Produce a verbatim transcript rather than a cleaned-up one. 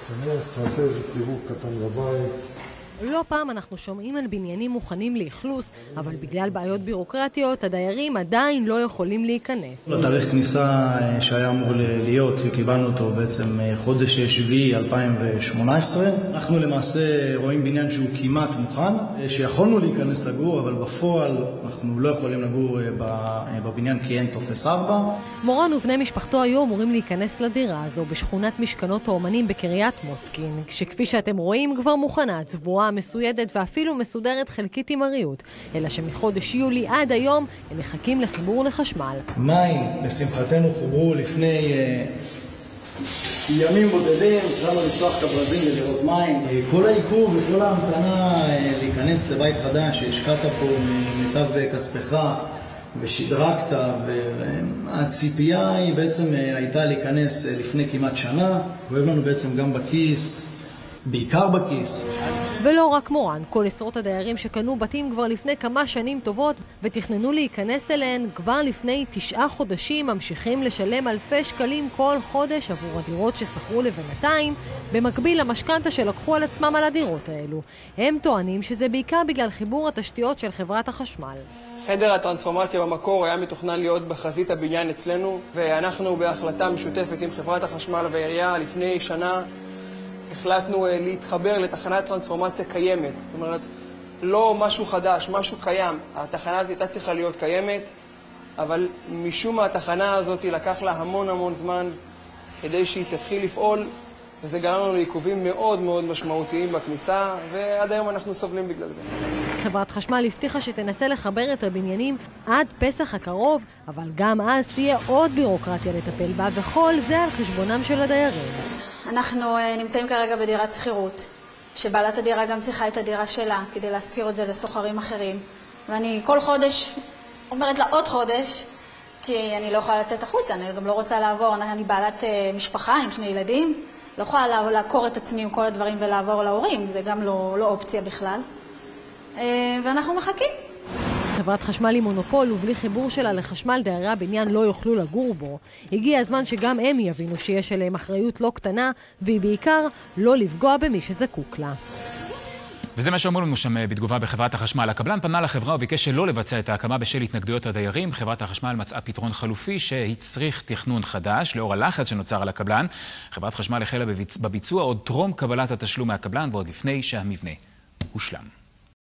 תעשה איזה סיבוב קטן בבית. לא פעם אנחנו שומעים על בניינים מוכנים לאכלוס, אבל בגלל בעיות בירוקרטיות, הדיירים עדיין לא יכולים להיכנס. התאריך כניסה שהיה אמור להיות, קיבלנו אותו בעצם חודש שביעי אלפיים ושמונה עשרה. אנחנו למעשה רואים בניין שהוא כמעט מוכן, שיכולנו להיכנס לגור, אבל בפועל אנחנו לא יכולים לגור בבניין כי אין טופס ארבע. מורן ובני משפחתו היו אמורים להיכנס לדירה הזו בשכונת משכנות האומנים בקריית מוצקין, שכפי שאתם רואים כבר מוכנה, צבועה, מסוידת ואפילו מסודרת חלקית עם הריהוט, אלא שמחודש יולי עד היום הם מחכים לחיבור לחשמל. מים, לשמחתנו, חוברו לפני uh, ימים בודדים, אפשרנו לפתוח את הברזים ולראות מים. כל העיכוב וכל ההמתנה uh, להיכנס לבית חדש שהשקעת פה ממיטב כספך ושדרגת, והציפייה היא בעצם uh, הייתה להיכנס uh, לפני כמעט שנה, ואוהב לנו בעצם גם בכיס, בעיקר בכיס. ולא רק מורן, כל עשרות הדיירים שקנו בתים כבר לפני כמה שנים טובות ותכננו להיכנס אליהן כבר לפני תשעה חודשים ממשיכים לשלם אלפי שקלים כל חודש עבור הדירות ששכרו לבינתיים, במקביל למשכנתה שלקחו על עצמם על הדירות האלו. הם טוענים שזה בעיקר בגלל חיבור התשתיות של חברת החשמל. חדר הטרנספורמציה במקור היה מתוכנן להיות בחזית הבניין אצלנו, ואנחנו בהחלטה משותפת עם חברת החשמל והעירייה לפני שנה החלטנו להתחבר לתחנת טרנספורמציה קיימת. זאת אומרת, לא משהו חדש, משהו קיים. התחנה הזאת הייתה צריכה להיות קיימת, אבל משום מה התחנה הזאת לקח לה המון המון זמן כדי שהיא תתחיל לפעול, וזה גרם לנו לעיכובים מאוד מאוד משמעותיים בכניסה, ועד היום אנחנו סובלים בגלל זה. חברת חשמל הבטיחה שתנסה לחבר את הבניינים עד פסח הקרוב, אבל גם אז תהיה עוד בירוקרטיה לטפל בה, וכל זה על חשבונם של הדיירים. אנחנו נמצאים כרגע בדירת שכירות, שבעלת הדירה גם צריכה את הדירה שלה כדי להשכיר את זה לסוחרים אחרים. ואני כל חודש אומרת לה עוד חודש, כי אני לא יכולה לצאת החוצה, אני גם לא רוצה לעבור, אני בעלת משפחה עם שני ילדים, לא יכולה לעקור את עצמי עם כל הדברים ולעבור להורים, זה גם לא, לא אופציה בכלל. ואנחנו מחכים. חברת חשמל היא מונופול ובלי חיבור שלה לחשמל דיירי הבניין לא יוכלו לגור בו. הגיע הזמן שגם הם יבינו שיש עליהם אחריות לא קטנה, והיא בעיקר לא לפגוע במי שזקוק לה. וזה מה שאומרים לנו שם בתגובה בחברת החשמל. הקבלן פנה לחברה וביקש שלא לבצע את ההקמה בשל התנגדויות הדיירים. חברת החשמל מצאה פתרון חלופי שהצריך תכנון חדש, לאור הלחץ שנוצר על הקבלן. חברת חשמל החלה בביצוע עוד טרום קבלת התשלום מהקבלן ועוד לפני שהמבנה הושלם.